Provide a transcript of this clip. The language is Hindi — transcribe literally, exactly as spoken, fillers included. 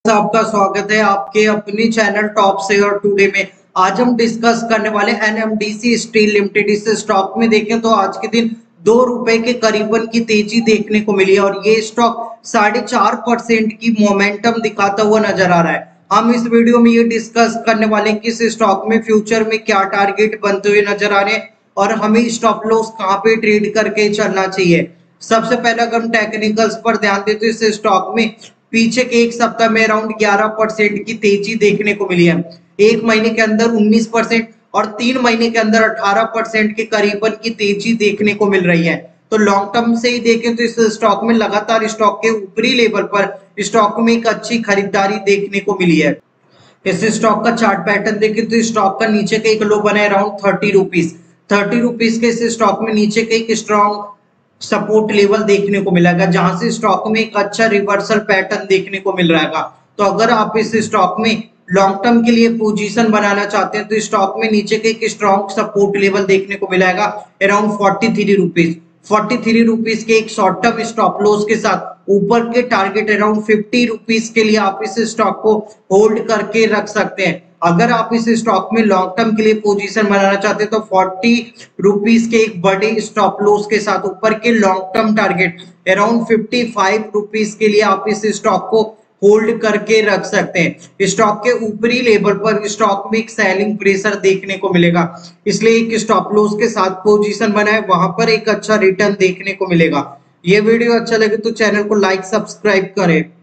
आपका स्वागत है आपके अपने चैनल टॉप शेयर टुडे में। आज हम डिस्कस करने वाले एनएमडीसी स्टील लिमिटेड। इस स्टॉक में देखें तो आज के दिन दो रुपए के करीबन की तेजी देखने को मिली है और ये स्टॉक साढ़े चार परसेंट की मोमेंटम दिखाता हुआ नजर आ रहा है। हम इस वीडियो में ये डिस्कस करने वाले हैं कि इस स्टॉक में फ्यूचर में क्या टारगेट बनते हुए नजर आ रहे हैं और हमें स्टॉप लॉस कहाँ पे ट्रेड करके चलना चाहिए। सबसे पहले अगर हम टेक्निकल्स पर ध्यान दें तो इस स्टॉक में पीछे के एक सप्ताह में अराउंड ग्यारह परसेंट की तेजी देखने को मिली है। एक महीने के अंदर उन्नीस परसेंट और तीन महीने के अंदर अठारह परसेंट के करीबन की तेजी देखने को मिल रही है। तो लॉन्ग टर्म से ही देखें तो इस स्टॉक में लगातार स्टॉक के ऊपरी लेवल पर स्टॉक में एक अच्छी खरीदारी देखने को मिली है। इस स्टॉक का चार्ट पैटर्न देखें तो स्टॉक का नीचे का एक लो बना है around thirty rupees thirty rupees के इस स्टॉक में नीचे का एक स्ट्रॉन्ग सपोर्ट लेवल देखने को मिलेगा, जहां से स्टॉक में एक अच्छा रिवर्सल पैटर्न देखने को मिल रहा है। तो अगर आप इस स्टॉक में लॉन्ग टर्म के लिए पोजीशन बनाना चाहते हैं तो स्टॉक में नीचे के एक स्ट्रॉन्ग सपोर्ट लेवल देखने को मिलेगा around forty three rupees forty three rupees के एक शॉर्ट टर्म स्टॉप लॉस के साथ ऊपर के टारगेट अराउंड फिफ्टी रुपीज के लिए आप इस स्टॉक को होल्ड करके रख सकते हैं। अगर आप इस स्टॉक में लॉन्ग टर्म के लिए पोजीशन बनाना चाहते हैं तो फोर्टी रुपीज के एक बड़े स्टॉप लॉस के साथ ऊपर के long term target around fifty five rupees के लिए आप इस स्टॉक को होल्ड करके रख सकते हैं। स्टॉक के ऊपरी लेवल पर स्टॉक में एक सेलिंग प्रेशर देखने को मिलेगा, इसलिए एक स्टॉप लॉस के साथ पोजीशन बनाए, वहां पर एक अच्छा रिटर्न देखने को मिलेगा। ये वीडियो अच्छा लगे तो चैनल को लाइक सब्सक्राइब करें।